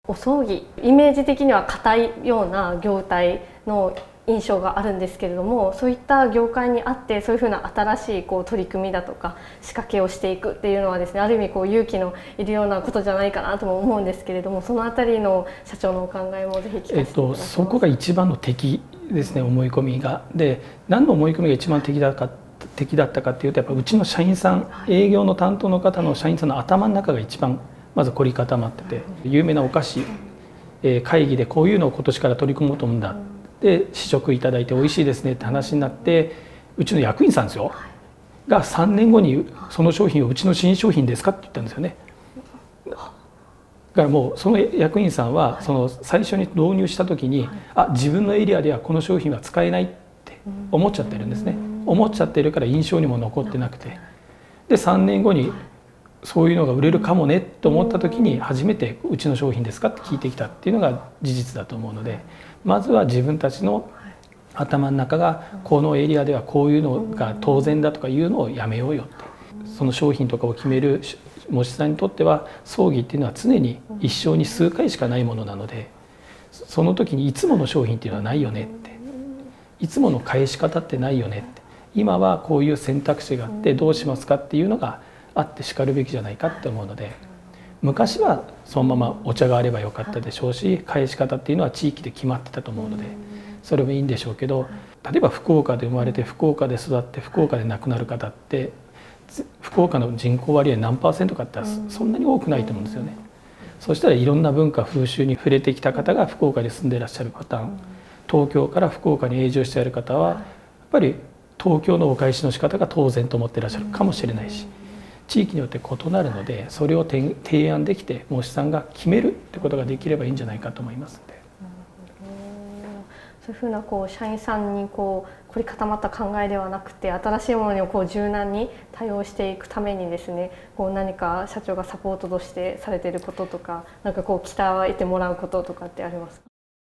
お葬儀イメージ的には硬いような業態の印象があるんですけれども、そういった業界にあってそういうふうな新しい取り組みだとか仕掛けをしていくっていうのはですね、ある意味勇気のいるようなことじゃないかなとも思うんですけれども、そのあたりの社長のお考えもぜひ聞かせていただきます。 そこが一番の敵ですね、思い込みが。で、何の思い込みが一番敵だったかっていうと、やっぱうちの社員さん、営業の担当の方の社員さんの頭の中が一番まず凝り固まってて、有名なお菓子、会議でこういうのを今年から取り組もうと思うんだで試食いただいて美味しいですねって話になって、うちの役員さんですよが3年後にその商品をうちの新商品ですかって言ったんですよね。だからもうその役員さんはその最初に導入した時に、自分のエリアではこの商品は使えないって思っちゃってるんですね。思っちゃってるから印象にも残ってなくて、で3年後にそういうのが売れるかもねと思った時に初めてうちの商品ですかって聞いてきたっていうのが事実だと思うので、まずは自分たちの頭の中がこのエリアではこういうのが当然だとかいうのをやめようよって。その商品とかを決める喪主さんにとっては葬儀っていうのは常に一生に数回しかないものなので、その時にいつもの商品っていうのはないよねって、いつもの返し方ってないよねって、今はこういう選択肢があってどうしますかっていうのがあってしかるべきじゃないかって思うので、昔はそのままお茶があればよかったでしょうし、返し方っていうのは地域で決まってたと思うのでそれもいいんでしょうけど、例えば福岡で生まれて福岡で育って福岡で亡くなる方って福岡の人口割合何パーセントかってそんなに多くないと思うんですよね。そしたらいろんな文化風習に触れてきた方が福岡に住んでいらっしゃるパターン、東京から福岡に永住している方はやっぱり東京のお返しの仕方が当然と思っていらっしゃるかもしれないし、地域によって異なるので、それを提案できて喪主さんが決めるってことができればいいんじゃないかと思いますので。 そういうふうな社員さんに凝り固まった考えではなくて、新しいものに柔軟に対応していくためにですね、何か社長がサポートとしてされていることとか、なんか期待を得てもらうこととかってありますか？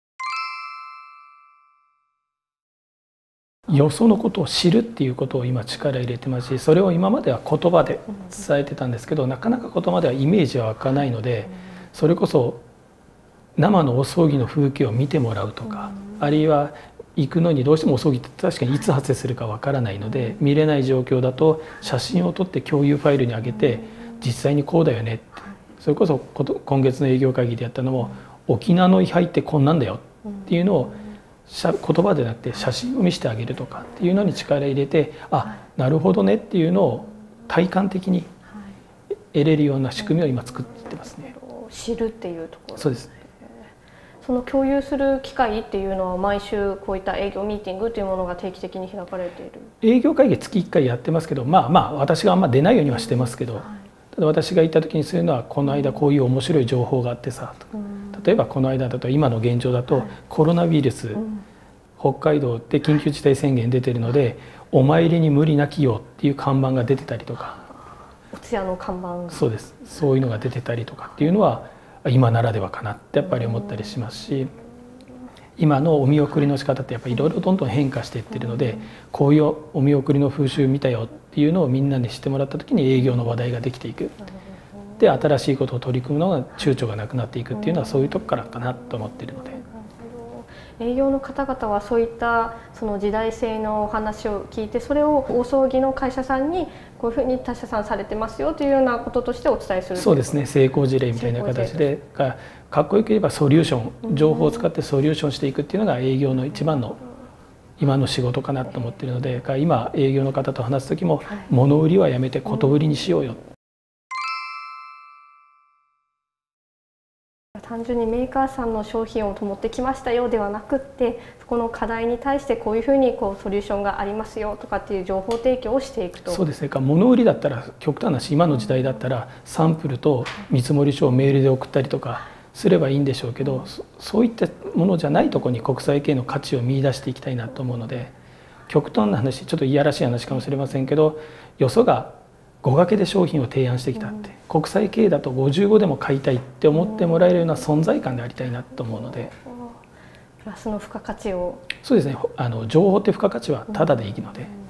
よそのことを知るっていうことを今力入れてますし、それを今までは言葉で伝えてたんですけど、なかなか言葉ではイメージは湧かないので、それこそ生のお葬儀の風景を見てもらうとか、あるいは行くのにどうしてもお葬儀って確かにいつ発生するかわからないので見れない状況だと写真を撮って共有ファイルに上げて、実際にこうだよねって、それこそ今月の営業会議でやったのも沖縄の位牌ってこんなんだよっていうのを言葉でなくて写真を見せてあげるとかっていうのに力入れて、なるほどねっていうのを体感的に得れるような仕組みを今作ってますね。 知るっていうところ。 そうです。 その共有する機会っていうのは毎週こういった営業ミーティングというものが定期的に開かれている？営業会議月1回やってますけど、私があんま出ないようにはしてますけど、ただ私が行った時にするのは、この間こういう面白い情報があってさとか、例えばこの間だと今の現状だとコロナウイルス、北海道って緊急事態宣言出てるのでお参りに無理なきよっていう看板が出てたりとか、 お通夜の看板、 そうです、そういうのが出てたりとかっていうのは今ならではかなってやっぱり思ったりしますし、今のお見送りの仕方ってやっぱりいろいろどんどん変化していってるので、こういうお見送りの風習見たよっていうのをみんなに知ってもらった時に営業の話題ができていく。で、新しいことを取り組むのが躊躇がなくなっていくっていうのはそういうとこからかなと思っているので。 営業の方々はそういったその時代性のお話を聞いて、それをお葬儀の会社さんにこういうふうに他社さんされてますよというようなこととしてお伝えする。 そうですね、成功事例みたいな形で、かっこよく言えばソリューション、情報を使ってソリューションしていくっていうのが営業の一番の今の仕事かなと思っているので、今営業の方と話す時も物売りはやめてこと売りにしようよ。 単純にメーカーさんの商品を持ってきましたよではなくって、そこの課題に対してこういうふうにソリューションがありますよとかっていう情報提供をしていくと。 そうですね、物売りだったら極端な話、今の時代だったらサンプルと見積書をメールで送ったりとかすればいいんでしょうけど、そういったものじゃないところに国際系の価値を見出していきたいなと思うので、極端な話、ちょっといやらしい話かもしれませんけど、よそが5掛けで商品を提案してきたって、国際経営だと55でも買いたいって思ってもらえるような存在感でありたいなと思うので、 プラスの付加価値を。 そうですね、情報って付加価値はタダでいいので。